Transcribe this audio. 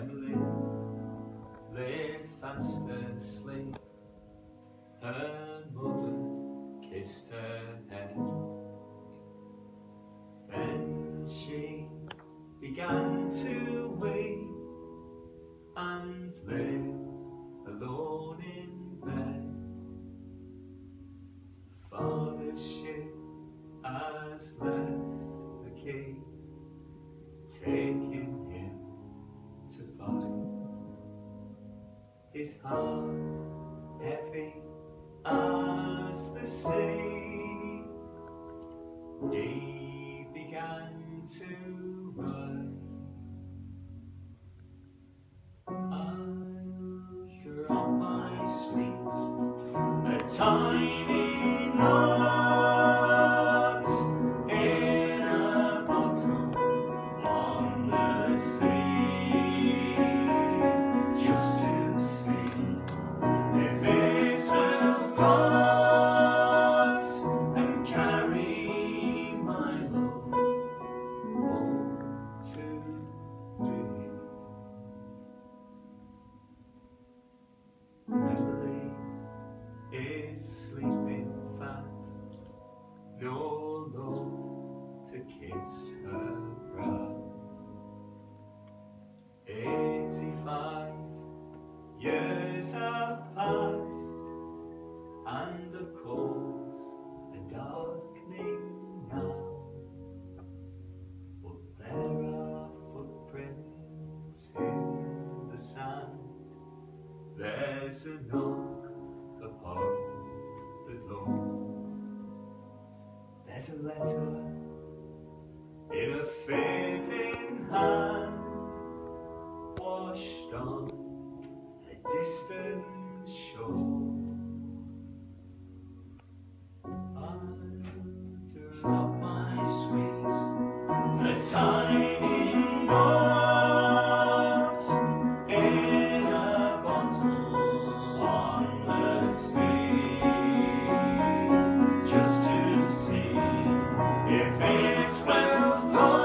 Emily lay fast asleep. Her mother kissed her head. Then she began to weep and lay alone in bed. Father's ship has left the quay, taking him to fight. His heart heavy as the sea, he began to write. I'll drop my sweet, a tiny note in a bottle on the sea, just to see if it will float and carry my love home to me. Emily is sleeping fast, no love to kiss her brow. 85 years have passed, and the coals are darkening now, but there are footprints in the sand. There's a knock upon the door. There's a letter in a fading hand, washed on a distant shore. I'll drop my sweet, a tiny note in a bottle on the sea, just to see if it will float